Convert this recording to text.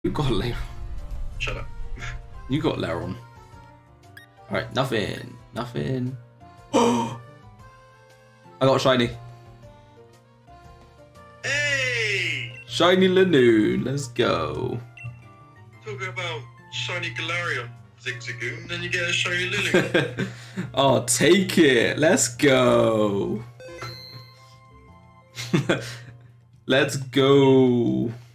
You got Laren. Shut up. You got Laren. Alright, nothing. Nothing. Oh! I got a shiny. Hey! Shiny Lanoon. Let's go. Talking about shiny Galarian Zigzagoon, then you get a shiny Lily. Oh, take it. Let's go. Let's go.